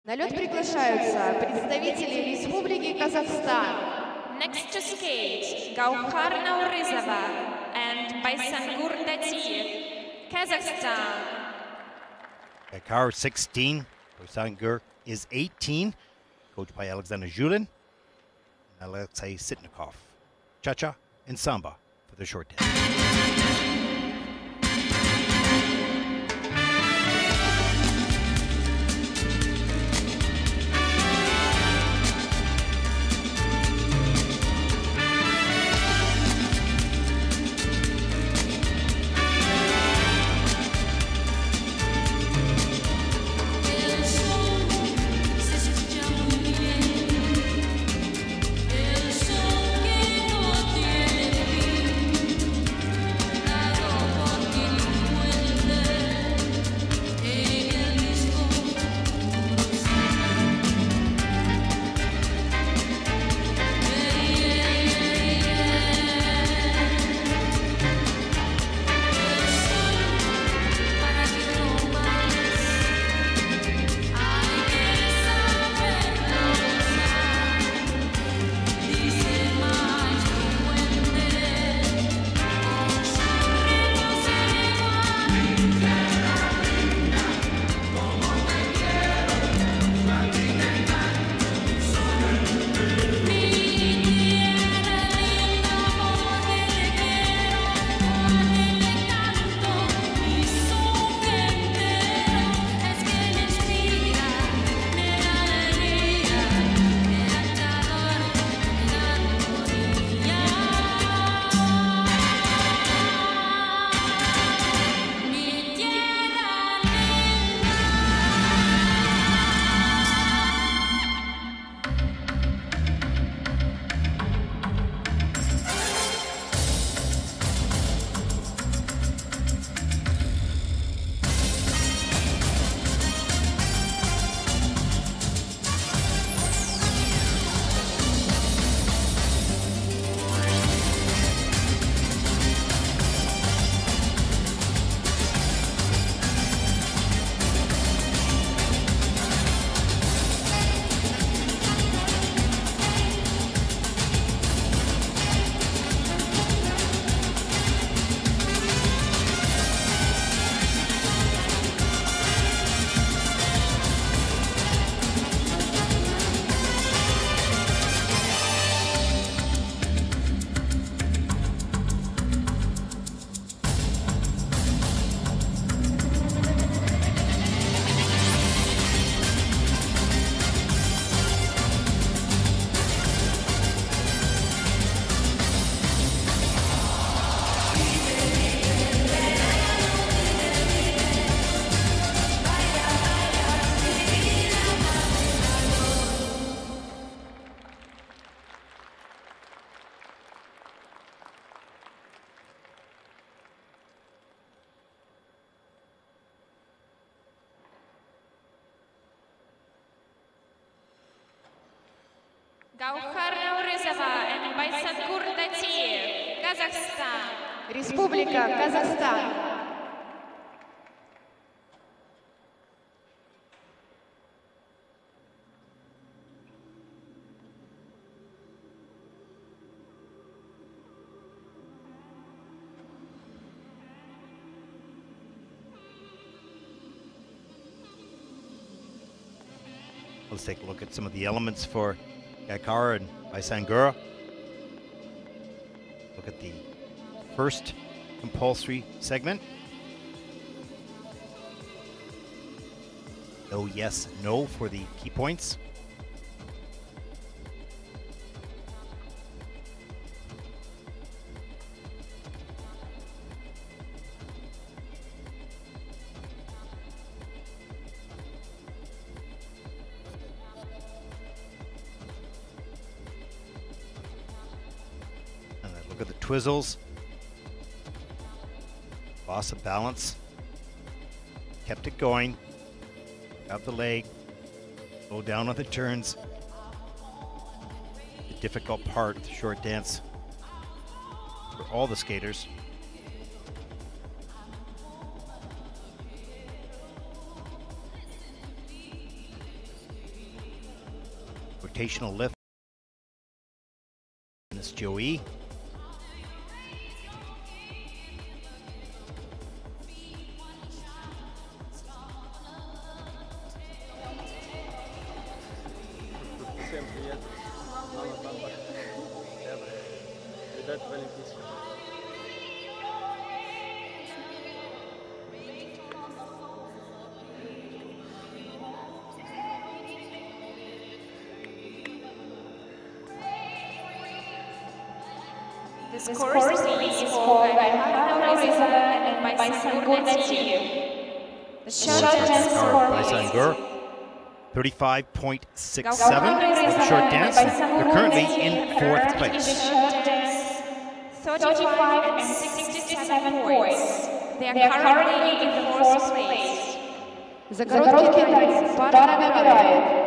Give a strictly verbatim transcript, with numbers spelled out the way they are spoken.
На лед приглашаются представители Республики Казахстан. Next to skate, Gaukhar NAURYZOVA and Boyisangur DATIEV, Kazakhstan. Gaukhar sixteen, Boyisangur is eighteen, coached by Alexander Julin and Alexei Sitnikov. Cha-cha and samba for the short dance. Gaukhar NAURYZOVA and Boyisangur DATIEV, Kazakhstan. Республика Казахстан. Let's take a look at some of the elements for Gaukhar and Boyisangur. Look at the first compulsory segment. No, yes, no for the key points. Look at the twizzles. Loss of balance. Kept it going. Got the leg. Slow down on the turns. The difficult part of the short dance for all the skaters. vocational lift. This Joey. Всем привет. Мама, папа. Ребята в Олимпийском. This course is for NAURYZOVA and Boyisangur DATIEV. The short dance Boyisangur, thirty-five point six seven for short dance. They're currently in fourth place. thirty-five and sixty-seven points. They are currently in fourth place. За короткий танец пара набирает